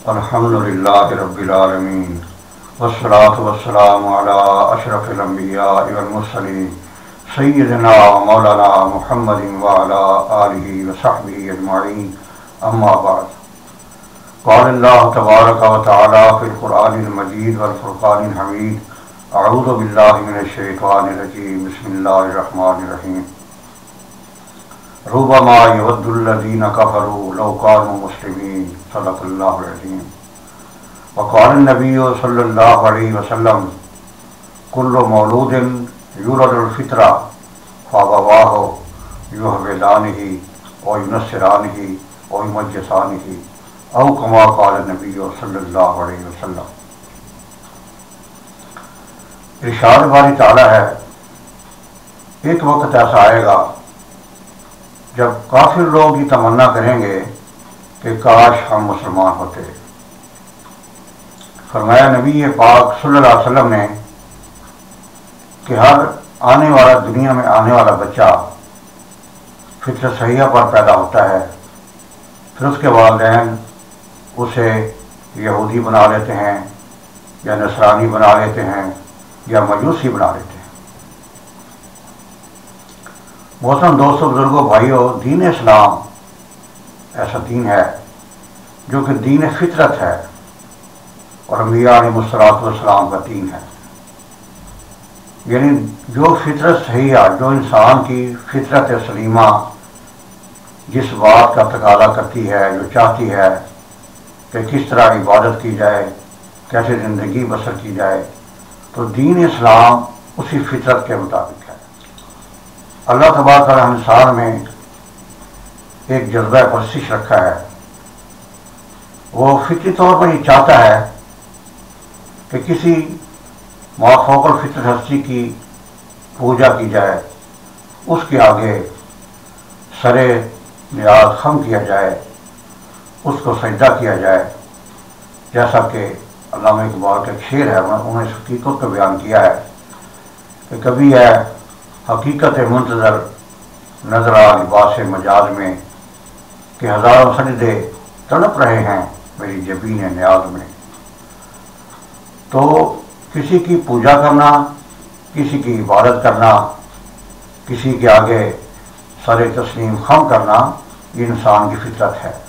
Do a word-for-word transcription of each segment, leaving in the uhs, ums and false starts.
الحمدللہ رب العالمین والصلاة والسلام علی اشرف الانبیاء والمرسلین سیدنا مولانا محمد وعلی آلہ وصحبہ اجمعین، اما بعد۔ قال اللہ تبارک و تعالی فی القرآن المجید والفرقان الحمید، اعوذ باللہ من الشیطان الرجیم، بسم اللہ الرحمن الرحیم۔ ربما یود الذین کفروا لو کانوا مسلمین، صدق اللہ العظیم۔ وقال النبی صلی اللہ علیہ وسلم کل مولود یولد الفطرہ فابواہ یحودانہ و ینصرانہ و یمجسانہ او کما قال النبی صلی اللہ علیہ وسلم۔ ارشاد باری تعالی ہے، ایک وقت ایسا آئے گا جب کافر لوگ یہ تمنا کریں گے کہ کاش ہم مسلمان ہوتے۔ فرمایا نبی پاک صلی اللہ علیہ وسلم نے کہ ہر آنے والا دنیا میں آنے والا بچہ فطرت صحیحہ پر پیدا ہوتا ہے، پھر اس کے والدین اسے یہودی بنا لیتے ہیں یا نصرانی بنا لیتے ہیں یا مجوسی بنا لیتے ہیں۔ محترم دوستوں، بزرگوں، بھائیوں، دین اسلام ایسا دین ہے جو کہ دین فطرت ہے اور انبیاء علیہ الصلوۃ والسلام کا دین ہے۔ یعنی جو فطرت صحیح ہے، جو انسان کی فطرت سلیمہ جس بات کا تقاضا کرتی ہے، جو چاہتی ہے کہ کس طرح عبادت کی جائے، کیسے زندگی بسر کی جائے، تو دین اسلام اسی فطرت کے مطابق ہے۔ اللہ تبارک و تعالی انسان میں ایک جذبہ پرستش رکھا ہے، وہ فطری طور پر یہ چاہتا ہے کہ کسی مافوق الفطرت ہستی کی پوجا کی جائے، اس کے آگے سر نیاز خم کیا جائے، اس کو سجدہ کیا جائے، جیسا کہ علامہ اقبال کا ایک شعر ہے، انہوں نے اس حقیقت کو بیان کیا ہے کہ کبھی ہے حقیقت منتظر نظر آ لباس مجاز میں کہ ہزاروں سجدے تڑپ رہے ہیں میری جبین نیاز میں۔ تو کسی کی پوجا کرنا، کسی کی عبادت کرنا، کسی کے آگے سر تسلیم خم کرنا، یہ انسان کی فطرت ہے۔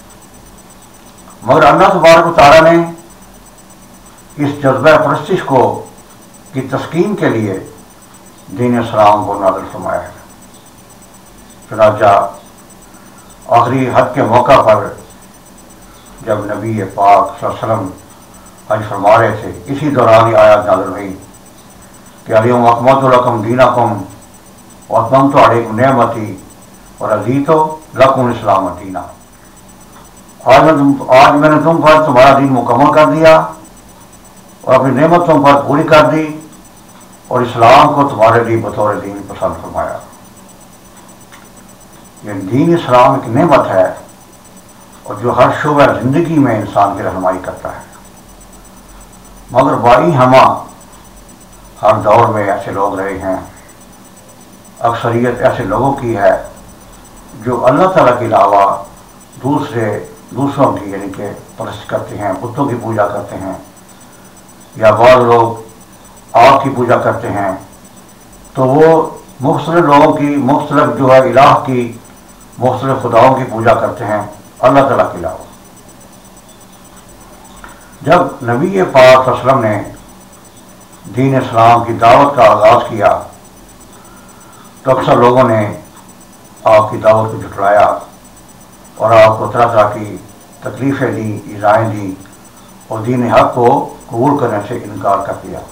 مگر اللہ تبارک و تعالیٰ نے اس جذبہ پرستش کو کی تسکین کے لیے دین اسلام کو نازل فرمایا ہے۔ چنانچہ آخری حد کے موقع پر جب نبی پاک صلی اللہ علیہ وسلم حج فرما رہے تھے، اسی دوران یہ آیات نازل ہوئی کہ الیوم اکملت لکم دینکم واتممت علیکم نعمتی ورضیت لکم الاسلام دینا۔ آج میں تم آج میں نے تم پر تمہارا دین مکمل کر دیا اور اپنی نعمت تم پر پوری کر دی اور اسلام کو تمہارے لیے بطور دین پسند فرمایا۔ یہ دین اسلام ایک نعمت ہے اور جو ہر شعبہ زندگی میں انسان کی رہنمائی کرتا ہے۔ مگر بائی ہمہ ہر دور میں ایسے لوگ رہے ہیں، اکثریت ایسے لوگوں کی ہے جو اللہ تعالیٰ کے علاوہ دوسرے دوسروں کی یعنی کہ پرست کرتے ہیں، بتوں کی پوجا کرتے ہیں، یا بعض لوگ آگ کی پوجا کرتے ہیں۔ تو وہ مختلف لوگوں کی مختلف جو ہے الہ کی مختلف خداؤں کی پوجا کرتے ہیں اللہ تعالیٰ کے علاوہ۔ جب نبی پاک صلی اللہ علیہ وسلم نے دین اسلام کی دعوت کا آغاز کیا تو اکثر لوگوں نے آپ کی دعوت کو جھٹلایا اور آپ کو طرح طرح کی تکلیفیں دیں، ایذائیں دیں اور دین حق کو قبول کرنے سے انکار کر دیا۔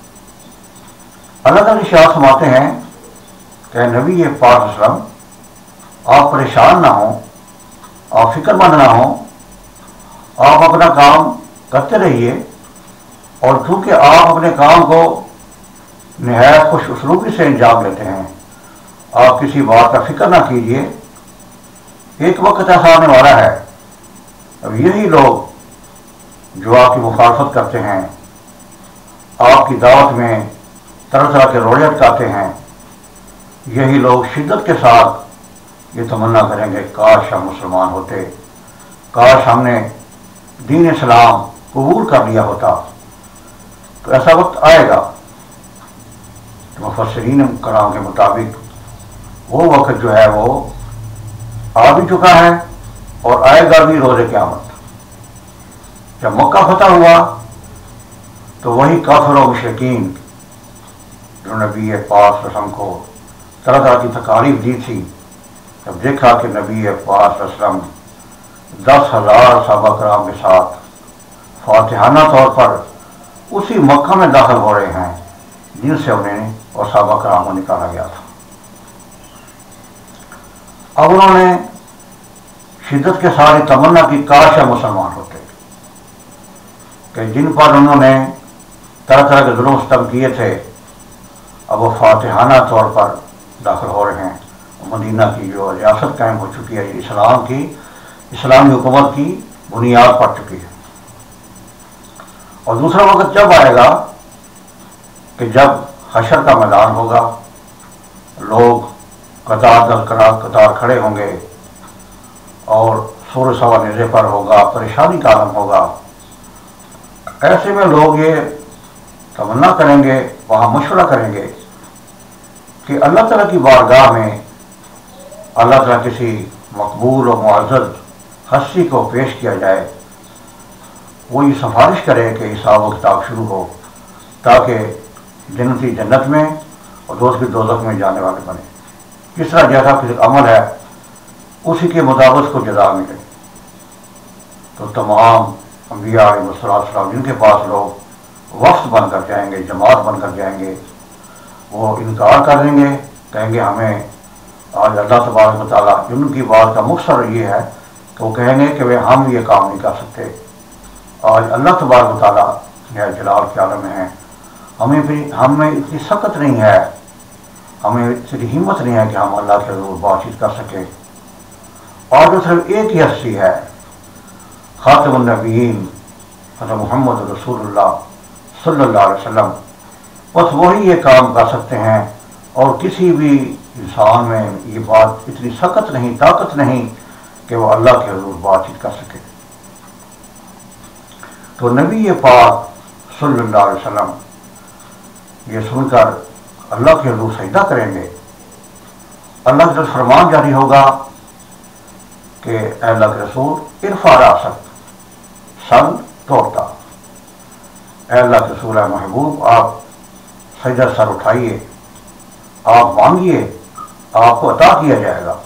اللہ تعالیٰ ارشاد فرماتے ہیں کہ نبی پاک صلی اللہ علیہ وسلم آپ پریشان نہ ہوں، آپ فکر مند نہ ہوں، آپ اپنا کام کرتے رہیے، اور کیونکہ آپ اپنے کام کو نہایت خوش اسلوبی سے انجام لیتے ہیں، آپ کسی بات کا فکر نہ کیجیے۔ ایک وقت ایسا آنے والا ہے اب یہی لوگ جو آپ کی مخالفت کرتے ہیں، آپ کی دعوت میں طرح طرح کے روڑے اٹکاتے ہیں، یہی لوگ شدت کے ساتھ یہ تمنا کریں گے کاش ہم مسلمان ہوتے، کاش ہم نے دین اسلام قبول کر لیا ہوتا تو ایسا وقت آئے گا کہ مفسرین کرام کے مطابق وہ وقت جو ہے وہ آ بھی چکا ہے اور آئے گا بھی روز قیامت۔ جب مکہ فتح ہوا تو وہی کافر و مشرکین جو نبی پاک وسلم کو طرح طرح کی تکالیف دی تھی، جب دیکھا کہ نبی پاک وسلم دس ہزار صحابہ کرام کے ساتھ فاتحانہ طور پر اسی مکہ میں داخل ہو رہے ہیں جن سے انہیں اور صحابہ کرام کو نکالا گیا تھا، اب انہوں نے شدت کے ساتھ تمنا کی کاش ہے مسلمان ہوتے کہ جن پر انہوں نے طرح طرح کے ظلم و ستم کیے تھے اب وہ فاتحانہ طور پر داخل ہو رہے ہیں۔ مدینہ کی جو ریاست قائم ہو چکی ہے، اسلام کی اسلامی حکومت کی بنیاد پڑ چکی ہے۔ اور دوسرا وقت جب آئے گا کہ جب حشر کا میدان ہوگا، لوگ قطار در قطار کھڑے ہوں گے اور سور سوا نیزے پر ہوگا، پریشانی کا عالم ہوگا، ایسے میں لوگ یہ تمنا کریں گے، وہاں مشورہ کریں گے کہ اللہ تعالیٰ کی بارگاہ میں اللہ تعالیٰ کسی مقبول و معزز ہستی کو پیش کیا جائے، وہ یہ سفارش کرے کہ حساب و کتاب شروع ہو تاکہ جنتی جنت میں اور دوست کی دوزخ میں جانے والے بنے۔ کس طرح جیسا کسی عمل ہے اسی کے مطابق کو جزا ملے۔ تو تمام انبیاء علیہ السلام جن کے پاس لوگ وفد بن کر جائیں گے، جماعت بن کر جائیں گے، وہ انکار کر دیں گے، کہیں گے ہمیں آج اللہ تبارک و تعالیٰ ان کی بات کا مقصر یہ ہے کہ وہ کہیں گے کہ وہ ہم یہ کام نہیں کر سکتے، آج اللہ تبارک و تعالیٰ یہ جلال کے عالم میں ہیں، ہمیں بھی ہم میں اتنی سخت نہیں ہے، ہمیں اتنی ہمت نہیں ہے کہ ہم اللہ کے حضور بات چیت کر سکیں۔ اور جو صرف ایک ہی ہستی ہے، خاتم النبیین حضرت محمد رسول اللہ صلی اللہ علیہ وسلم، بس وہی یہ کام کر سکتے ہیں، اور کسی بھی انسان میں یہ بات اتنی سخت نہیں، طاقت نہیں کہ وہ اللہ کے حضور بات چیت کر سکے۔ تو نبی پاک صلی اللہ علیہ وسلم یہ سن کر اللہ کے حضور سجدہ کریں گے، اللہ کا فرمان جاری ہوگا کہ اے اللہ کے رسول ارفع رأسک، سر توڑتا، اے اللہ کے رسول، اے محبوب آپ سجدہ سر اٹھائیے، آپ مانگیے، آپ کو عطا کیا جائے گا۔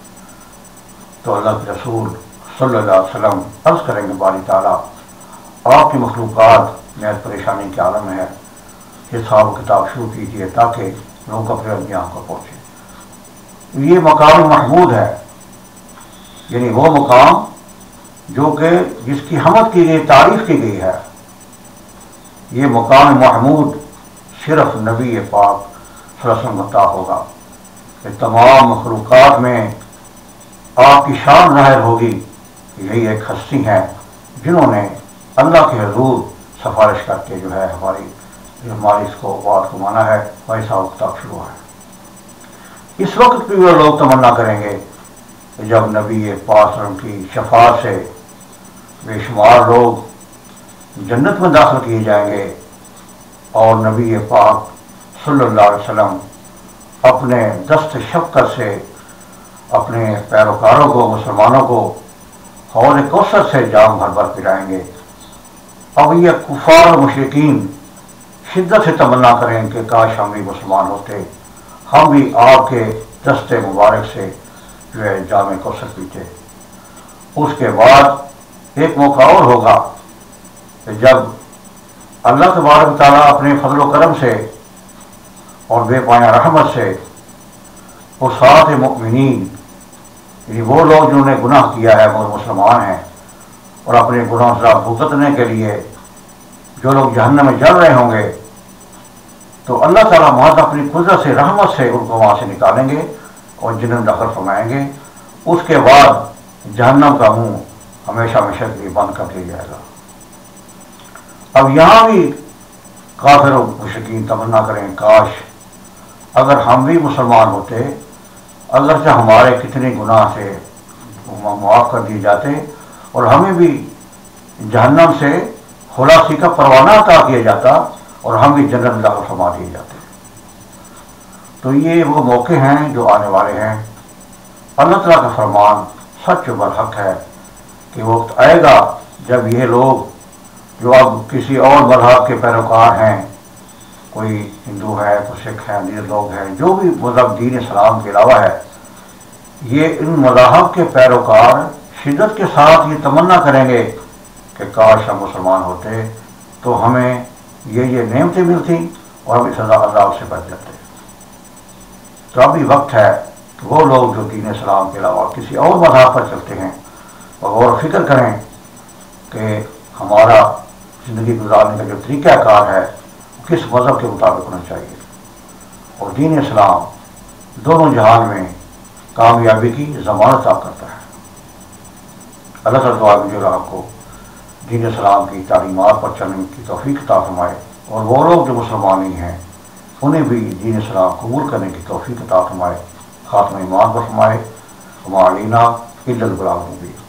تو اللہ کے رسول صلی اللہ علیہ وسلم عرض کریں گے باری تعالیٰ آپ کی مخلوقات میں پریشانی کے عالم ہے، حساب و کتاب شروع کیجیے تاکہ لوگ اپنے انجام کو پہنچے۔ یہ مقام محمود ہے، یعنی وہ مقام جو کہ جس کی حمد کی گئی، تعریف کی گئی ہے۔ یہ مقام محمود صرف نبی پاک صلی اللہ علیہ وسلم عطا ہوگا کہ تمام مخلوقات میں آپ کی شان ظاہر ہوگی۔ یہی ایک ہستی ہیں جنہوں نے اللہ کے حضور سفارش کر کے جو ہے ہماری ہماری اس کو بات کو مانا ہے، ویسا کتاب شروع ہے۔ اس وقت بھی وہ لوگ تمنا کریں گے کہ جب نبی پاک صلی اللہ علیہ وسلم کی شفاعت سے بے شمار لوگ جنت میں داخل کیے جائیں گے اور نبی پاک صلی اللہ علیہ وسلم اپنے دست شفقت سے اپنے پیروکاروں کو، مسلمانوں کو حوض کوثر سے جام بھر بھر پلائیں گے۔ اب یہ کفار و مشرکین شدت سے تمنا کریں کہ کاش ہم بھی مسلمان ہوتے، ہم بھی آپ کے دست مبارک سے جو ہے جام کوثر پیتے۔ اس کے بعد ایک موقع اور ہوگا کہ جب اللہ تبارک تعالیٰ اپنے فضل و کرم سے اور بے پایہ رحمت سے وہ سات مؤمنین، یعنی وہ لوگ جنہوں نے گناہ کیا ہے وہ مسلمان ہیں اور اپنے گناہوں سے بھگتنے کے لیے جو لوگ جہنم میں جل رہے ہوں گے، تو اللہ تعالیٰ محض اپنی قدرت سے، رحمت سے ان کو وہاں سے نکالیں گے اور جنت میں داخل فرمائیں گے۔ اس کے بعد جہنم کا منہ ہمیشہ ہمیشہ کے لیے بند کر دیا جائے گا۔ اب یہاں بھی کافر و مشرکین تمنا کریں کاش اگر ہم بھی مسلمان ہوتے، اگرچہ ہمارے کتنے گناہ سے معاف کر دیے جاتے اور ہمیں بھی जहन्नम से खुलासी का परवाना अता किया जाता और हम भी जन्नत में दाखिल फरमा दिए जाते। तो ये वो मौके हैं जो आने वाले हैं। अल्लाह ताला का फरमान सच व बरहक है कि वक्त आएगा जब ये लोग जो अब किसी और मजहब के पैरोकार हैं, कोई हिंदू है, कोई सिख है, अंदर लोग हैं, जो भी मजहब दीन इस्लाम के अलावा है, ये इन मज़ाहब के पैरोकार शिद्दत के साथ ये तमन्ना करेंगे कि काश हम मुसलमान होते तो हमें ये ये नेमतें मिलती और हम इस अज़ाब से बच जाते। तो अभी वक्त है कि वो लोग जो दीन इस्लाम के अलावा किसी और मज़हब पर चलते हैं और गौर फिक्र करें कि हमारा ज़िंदगी गुजारने का जो तरीक़ाकार है किस मज़हब के मुताबिक होना चाहिए। और दीन इस्लाम दोनों जहान में कामयाबी की ज़मानत अता करता है। अल्लाह ताला दुआ में जो आपको दीन इस्लाम की तालीमात पर चलने की तौफीक अता फरमाए और वो लोग जो मुसलमान नहीं हैं उन्हें भी दीन इस्लाम कबूल करने की तौफीक अता फरमाए, खात्मा ईमान पर फरमाए। हमारा इल्लल बलाग मुबीन।